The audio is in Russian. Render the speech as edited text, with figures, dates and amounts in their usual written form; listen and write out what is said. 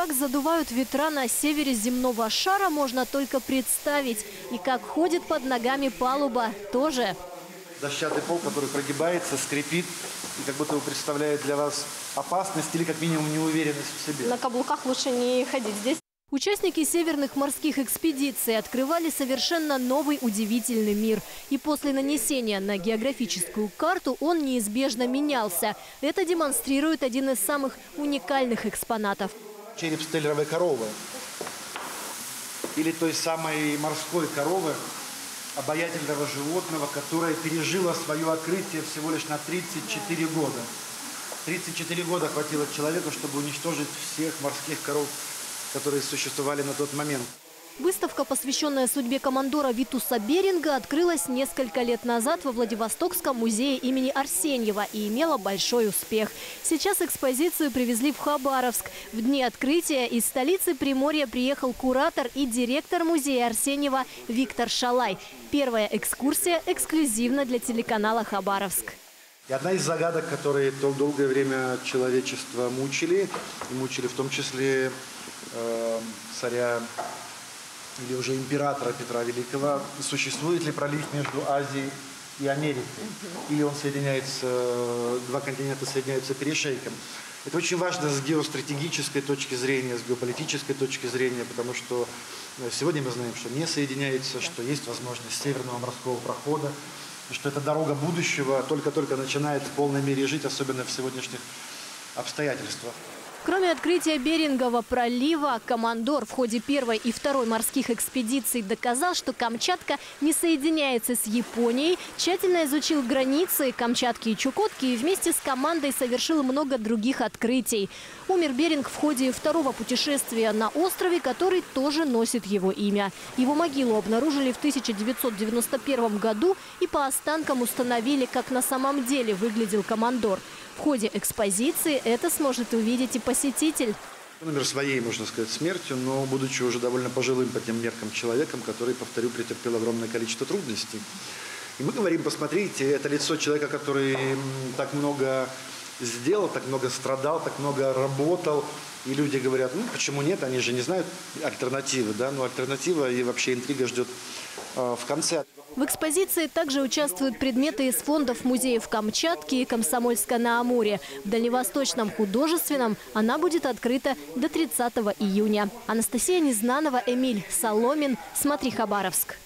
как задувают ветра на севере земного шара, можно только представить. И как ходит под ногами палуба тоже. Дощатый пол, который прогибается, скрипит, и как будто представляет для вас опасность или как минимум неуверенность в себе. На каблуках лучше не ходить здесь. Участники северных морских экспедиций открывали совершенно новый удивительный мир. И после нанесения на географическую карту он неизбежно менялся. Это демонстрирует один из самых уникальных экспонатов. Череп стеллеровой коровы или той самой морской коровы, обаятельного животного, которое пережило свое открытие всего лишь на 34 года. 34 года хватило человеку, чтобы уничтожить всех морских коров, которые существовали на тот момент. Выставка, посвященная судьбе командора Витуса Беринга, открылась несколько лет назад во Владивостокском музее имени Арсеньева и имела большой успех. Сейчас экспозицию привезли в Хабаровск. В дни открытия из столицы Приморья приехал куратор и директор музея Арсеньева Виктор Шалай. Первая экскурсия эксклюзивно для телеканала «Хабаровск». И одна из загадок, которые долгое время человечество мучили, и мучили в том числе царя или уже императора Петра Великого, существует ли пролив между Азией и Америкой, или он соединяется, два континента соединяются перешейком. Это очень важно с геостратегической точки зрения, с геополитической точки зрения, потому что сегодня мы знаем, что не соединяется, что есть возможность северного морского прохода, что эта дорога будущего только-только начинает в полной мере жить, особенно в сегодняшних обстоятельствах. Кроме открытия Берингового пролива, командор в ходе первой и второй морских экспедиций доказал, что Камчатка не соединяется с Японией, тщательно изучил границы Камчатки и Чукотки и вместе с командой совершил много других открытий. Умер Беринг в ходе второго путешествия на острове, который тоже носит его имя. Его могилу обнаружили в 1991 году и по останкам установили, как на самом деле выглядел командор. В ходе экспозиции это сможет увидеть и посетитель. Он умер своей, можно сказать, смертью, но будучи уже довольно пожилым по тем меркам человеком, который, повторю, претерпел огромное количество трудностей. И мы говорим, посмотрите, это лицо человека, который так много сделал, так много страдал, так много работал. И люди говорят, ну почему нет, они же не знают альтернативы, да? Но альтернатива и вообще интрига ждет в конце. В экспозиции также участвуют предметы из фондов музеев Камчатки и Комсомольска-на-Амуре. В Дальневосточном художественном она будет открыта до 30 июня. Анастасия Незнанова, Эмиль Соломин. Смотри, Хабаровск.